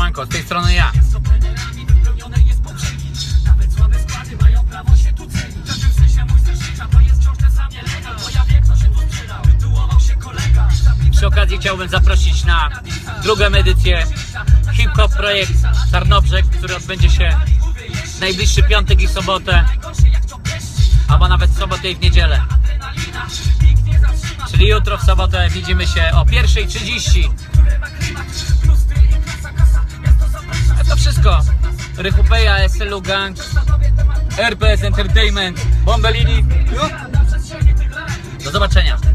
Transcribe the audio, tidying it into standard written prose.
Siemanko, z tej strony ja. Przy okazji chciałbym zaprosić na drugą edycję Hip Hop Projekt Tarnobrzeg, który odbędzie się w najbliższy piątek i sobotę, albo nawet w sobotę i w niedzielę. Czyli jutro w sobotę widzimy się o 1:30. To wszystko. Rychupeja, SLU Gang, RPS Entertainment, Bombelini. Do zobaczenia.